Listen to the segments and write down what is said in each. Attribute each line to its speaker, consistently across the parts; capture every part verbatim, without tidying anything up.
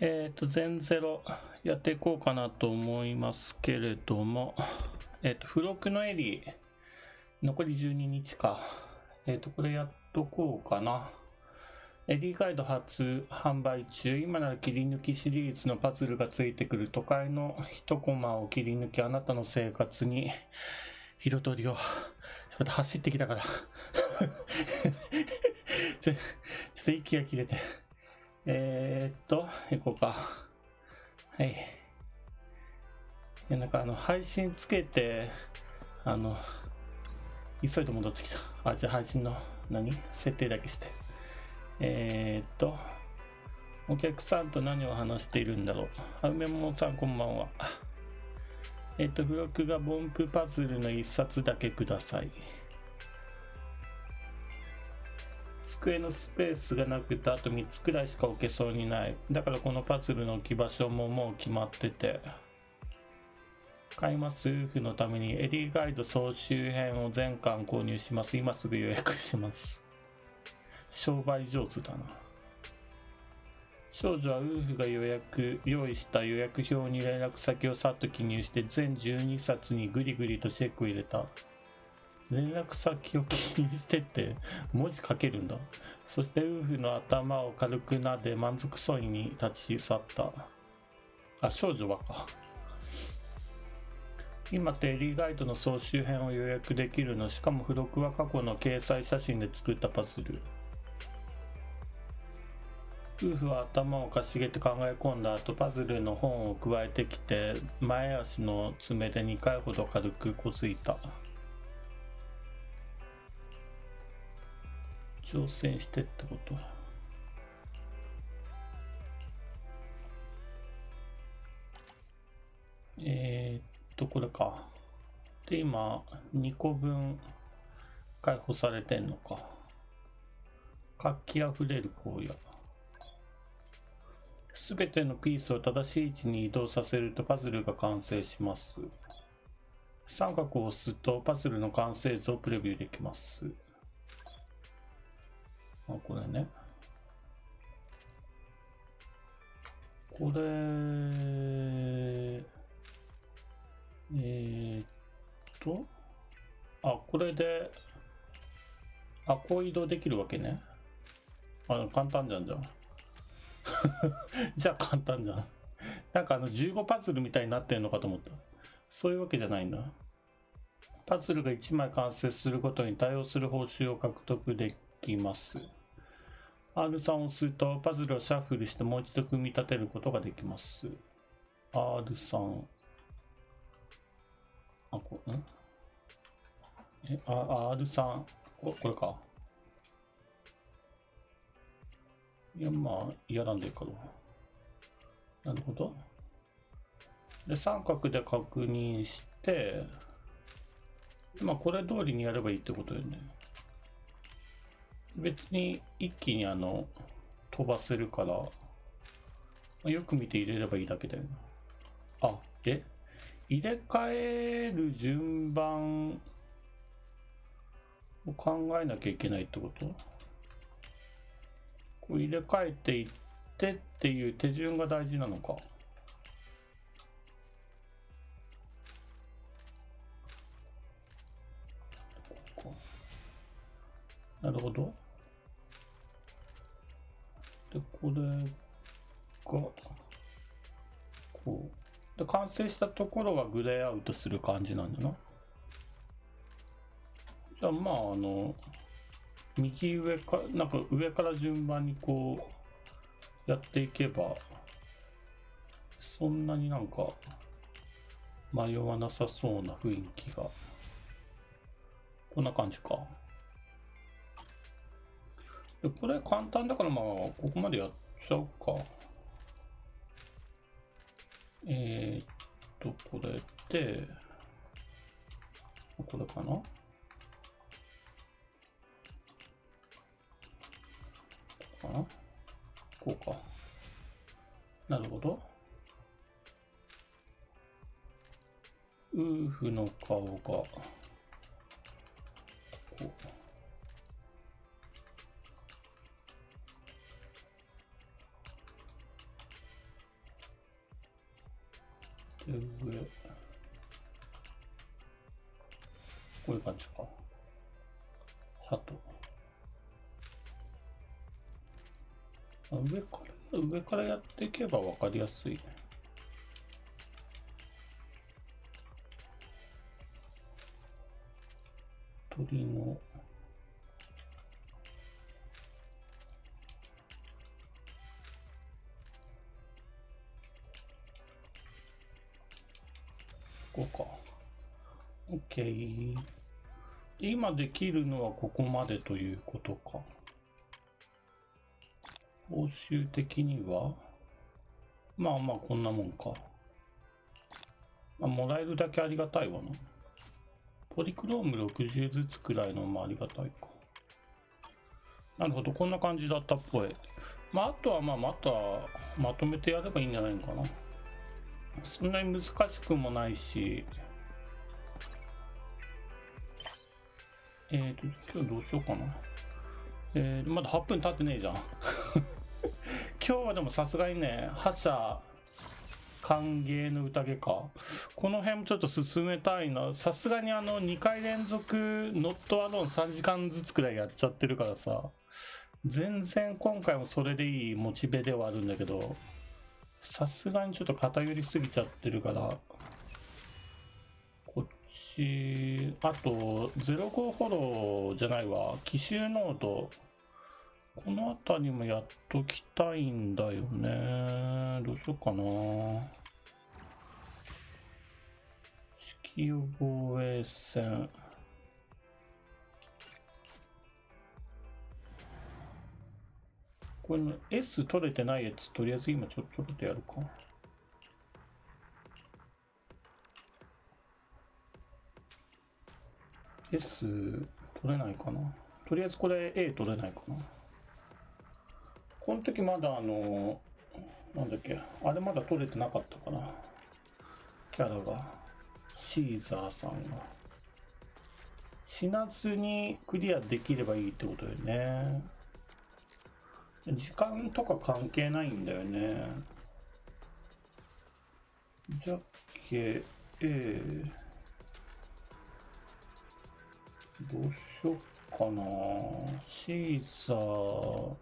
Speaker 1: えっと、全ゼロやっていこうかなと思いますけれども、えっと、付録のエリー、残りじゅうににちか。えっと、これやっとこうかな。エリーガイド初販売中。今なら切り抜きシリーズのパズルがついてくる都会の一コマを切り抜き、あなたの生活に彩りを。ちょっと走ってきたから。ちょっと息が切れて。えー、っと、行こうか。はい。いや、なんかあの、配信つけて、あの、急いで戻ってきた。あ、じゃあ配信の何設定だけして。えー、っと、お客さんと何を話しているんだろう。あ、梅もさんこんばんは。えー、っと、付録がボンプパズルの一冊だけください。机のスペースがなくてあとみっつくらいしか置けそうにない。だからこのパズルの置き場所ももう決まってて。買います夫婦のためにエリーガイド総集編を全巻購入します。今すぐ予約します。商売上手だな。少女は夫婦が予約用意した予約表に連絡先をさっと記入して全じゅうにさつにグリグリとチェックを入れた。連絡先を記入してって文字書けるんだ。そして夫婦の頭を軽く撫で満足そうに立ち去った。あ、少女はか。今ってエリーガイドの総集編を予約できるの。しかも付録は過去の掲載写真で作ったパズル。夫婦は頭をかしげて考え込んだ後、パズルの本を加えてきて前足の爪でにかいほど軽くこづいた。挑戦してってこと。えー、っとこれか。で今にこぶん解放されてんのか。活気あふれる荒野。すべてのピースを正しい位置に移動させるとパズルが完成します。三角を押すとパズルの完成図をプレビューできます。あ、これね。これ、えー、っと、あ、これで、あ、こう移動できるわけね。あ、簡単じゃんじゃん。じゃあ簡単じゃん。なんかあのじゅうごパズルみたいになってんのかと思った。そういうわけじゃないんだ。パズルがいちまい完成することに対応する報酬を獲得できます。アールさん を押すとパズルをシャッフルしてもう一度組み立てることができます。アールさん。あ、これ、んえ、あ、アールさん。こ、これか。いや、まあ、嫌なんでいいかろう。なるほど。で、三角で確認して、まあ、これ通りにやればいいってことよね。別に一気にあの、飛ばせるから、よく見て入れればいいだけだよね。あ、え入れ替える順番を考えなきゃいけないってこと？こう入れ替えていってっていう手順が大事なのか。なるほど。で、これが、こう。で、完成したところはグレーアウトする感じなんだな。じゃあ、まあ、あの、右上か、なんか上から順番にこう、やっていけば、そんなになんか、迷わなさそうな雰囲気が。こんな感じか。でこれ簡単だからまあ、ここまでやっちゃうか。えー、っと、これで、これかな？かな？こうか。なるほど。夫婦の顔が、こう。 で上こういう感じか。ハト上から上からやっていけば分かりやすいね。鳥のこうか。OK。今できるのはここまでということか。報酬的にはまあまあこんなもんか。まあ、もらえるだけありがたいわな。ポリクロームろくじゅうずつくらいのもありがたいか。なるほど、こんな感じだったっぽい。まああとはまあまたまとめてやればいいんじゃないのかな。そんなに難しくもないし。えっと今日どうしようかな。えー、まだはっぷん経ってねえじゃん。今日はでもさすがにね、覇者歓迎の宴か。この辺もちょっと進めたいな。さすがにあのにかい連続ノットアローンさんじかんずつくらいやっちゃってるからさ、全然今回もそれでいいモチベではあるんだけど、さすがにちょっと偏りすぎちゃってるから、こっち、あとゼロごフォローじゃないわ、奇襲ノード、この辺りもやっときたいんだよね。どうしようかな。式予防衛戦。これの S 取れてないやつ、とりあえず今ちょちょっとやるか。S 取れないかな。とりあえずこれ A 取れないかな。この時まだあの、なんだっけ、あれまだ取れてなかったかな。キャラが。シーザーさんが。死なずにクリアできればいいってことだよね。時間とか関係ないんだよね。じゃっけ、A。どうしよっかな。シーザー。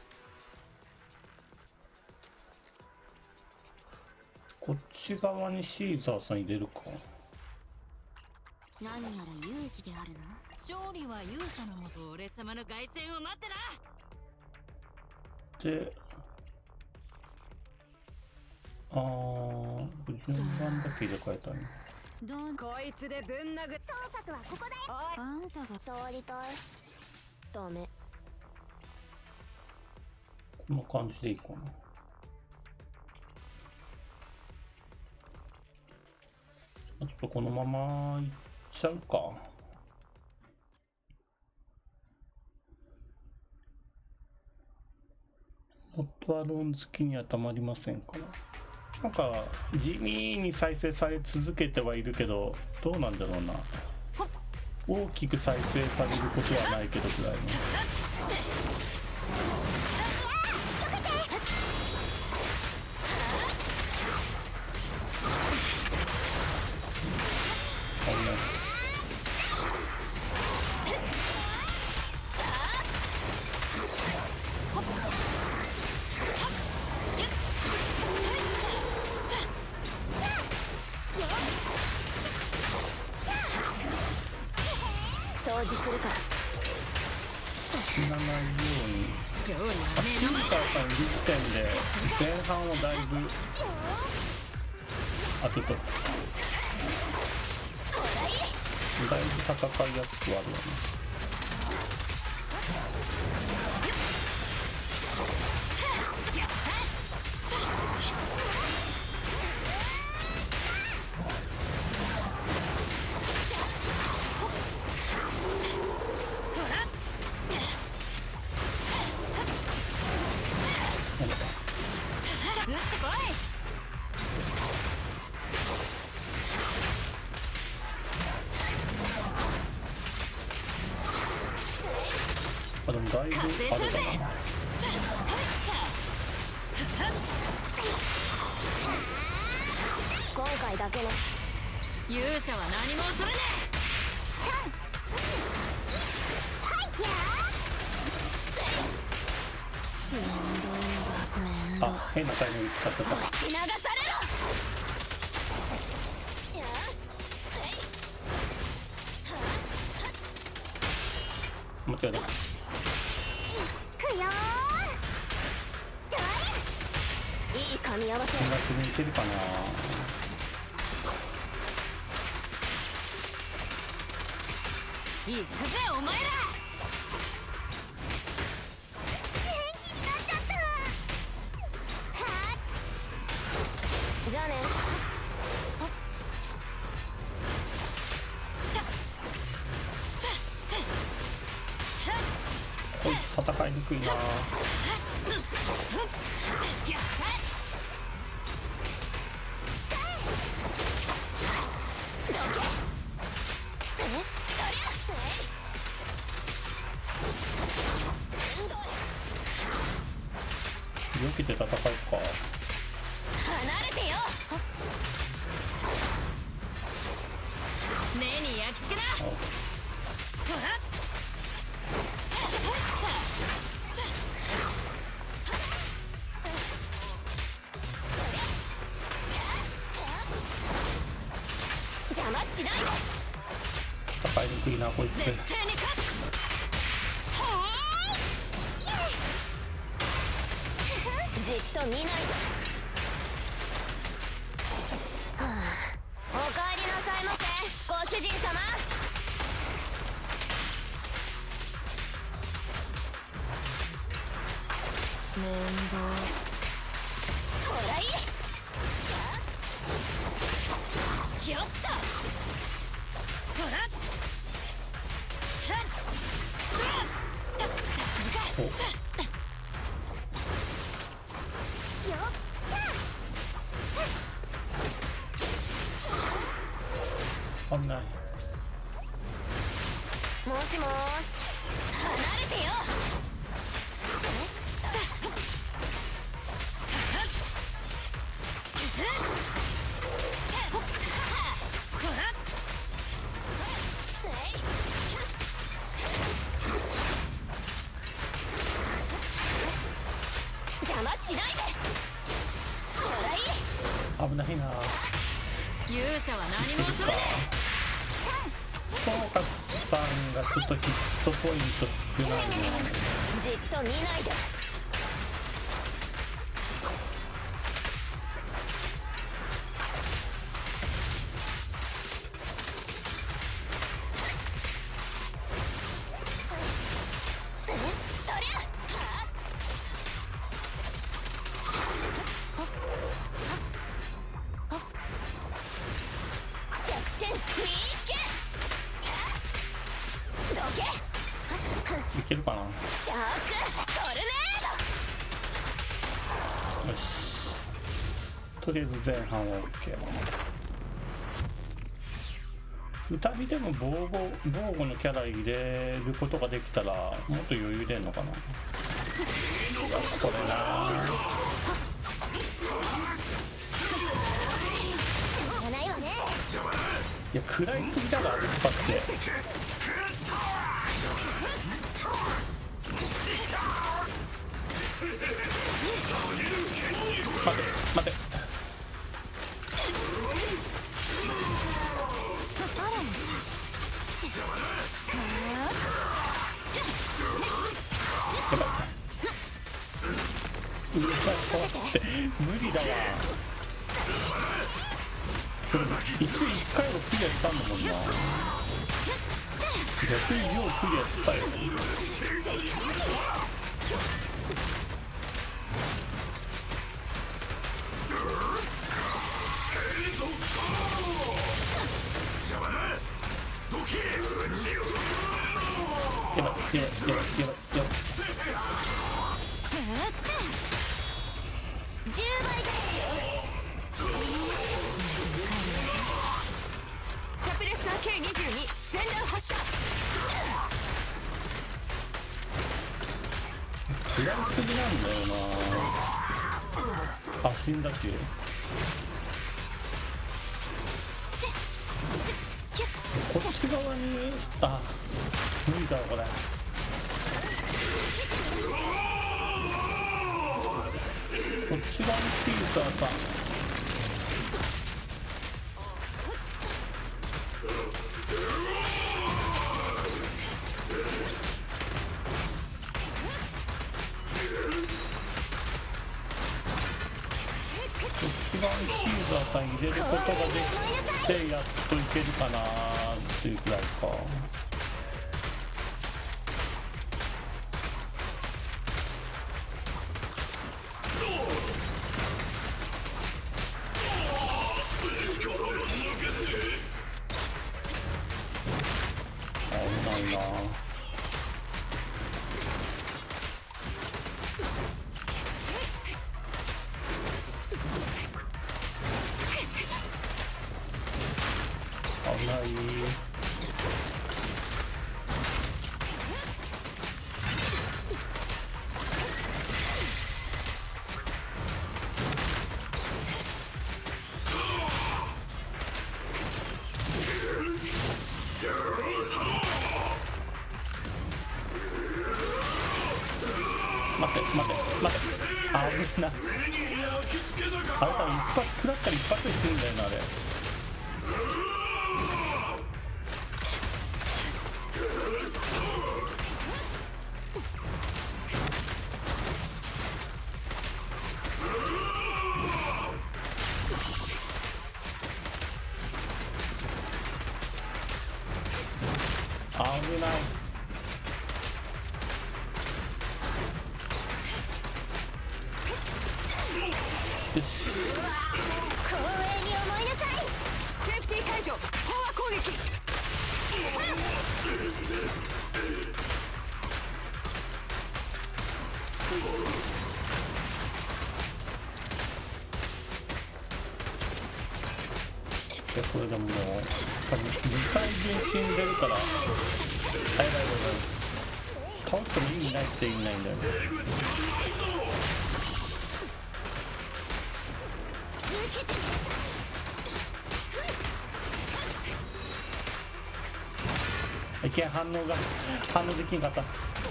Speaker 1: こっち側にシーザーさん入れるか。
Speaker 2: 何やら有事であるな。勝利は勇者のもと、俺様の凱旋を待ってな。
Speaker 1: で、あー、順番だけ入れ替えたね。
Speaker 2: どうこいつでぶん殴る。
Speaker 3: 総策はここだよ。
Speaker 2: あんたが
Speaker 3: 触りたい。ダメ。
Speaker 1: こんな感じでいいかな。ちょっとこのままいっちゃうか。ノットアローン好きにはたまりませんから。なんか地味に再生され続けてはいるけど、どうなんだろうな。大きく再生されることはないけどくらいの。
Speaker 3: 掃除するから。
Speaker 1: 死なないように。シーザーさんいる時点で前半をだいぶあちょっとだいぶ戦いやすくはあるよね。あ、でもだいぶあれだな。
Speaker 3: 今回回だけね。
Speaker 2: 勇者は何も恐れね
Speaker 3: さんにいちはいやー。めんどいのがめんどい。
Speaker 1: あ、変なタイミング使っちゃった。
Speaker 3: 押し流されろ。
Speaker 1: 間違えた。
Speaker 3: いくよー。どれいい噛み合わせ。
Speaker 1: 新月にいけるかな。
Speaker 2: え。いくぜお前ら。
Speaker 3: 元気になっちゃった。はーじゃあね。
Speaker 1: こいつ戦いにくいな。避けて戦うか。
Speaker 3: 離れてよ。
Speaker 2: 目に焼き付けな。
Speaker 3: 邪魔しないで。
Speaker 1: 戦いにくいなこいつ。
Speaker 2: 絶対に勝つ。
Speaker 3: じっと見ないで。はあ、おかえりなさいませご主人様。面倒。ほらいい。
Speaker 2: よっと。ほら。さあ。さすが。
Speaker 3: よっ
Speaker 1: あんない。
Speaker 3: もしもーし。離れてよ。邪魔しないで。ほらいい。
Speaker 1: 危ないな。
Speaker 2: 勇者は何も恐れね
Speaker 1: 総括さんがちょっとヒットポイント少ないな。
Speaker 3: じっと見ないで。
Speaker 1: いけるかな。よ
Speaker 3: シャークトルネー
Speaker 1: し、とりあえず前半は OK。歌火でも防護防護のキャラ入れることができたらもっと余裕出んのかな。これな。
Speaker 3: じゃないわね。
Speaker 1: いや食らいすぎだろあれ一発で。待て待て。やばい。うわちょっと待って無理だわ。それ一応一回はクリアしたんだもんな。逆にようクリアしたよ。やばいやばいやばいやばいやばい。
Speaker 3: じゅうばいですよ。
Speaker 2: サピレスター ケーにじゅうに 全弾発射。
Speaker 1: 食らいすぎなんだよな。あ、死んだし。 こっち側に、あ、無理だこれ。こっち側にシーザーさん。こっち側にシーザーさん入れることができて、やっといけるかなっていうくらいか。危ないな。危ない。待って待って待って、危ない。あれ多分一発食らったら一発で死ぬんだよなあれ。危ない。よし。
Speaker 3: 光栄に思いなさい。
Speaker 4: セーフティー解除。飽和攻撃。
Speaker 1: いやこれでももう多分にかい分死んでるから耐えられる。倒しても意味ないっちゃ意味ないんだよね。いけん、反応が反応できんかった。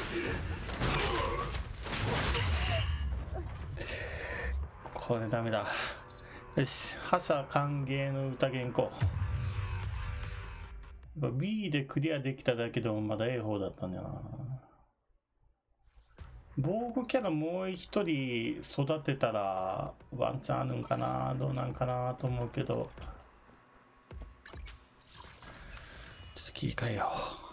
Speaker 1: これダメだ。よし、覇者歓迎の宴に行こう。B でクリアできただけでもまだ A 方だったんだよな。防具キャラもう一人育てたらワンチャンあるんかな、どうなんかなと思うけど、ちょっと切り替えよう。